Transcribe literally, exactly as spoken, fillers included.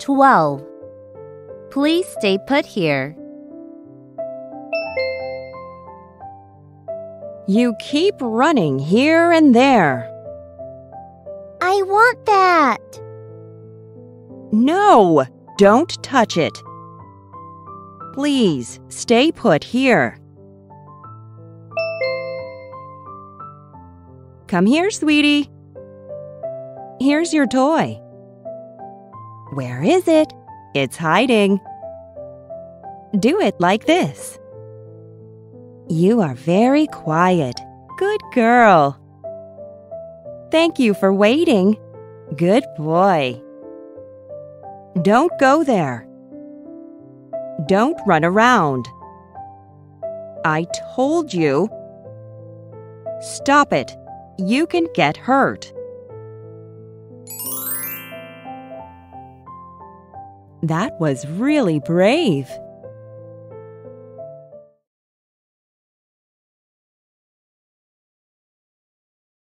twelve. Please stay put here. You keep running here and there. I want that. No, don't touch it. Please stay put here. Come here, sweetie. Here's your toy. Where is it? It's hiding. Do it like this. You are very quiet. Good girl. Thank you for waiting. Good boy. Don't go there. Don't run around. I told you. Stop it. You can get hurt. That was really brave.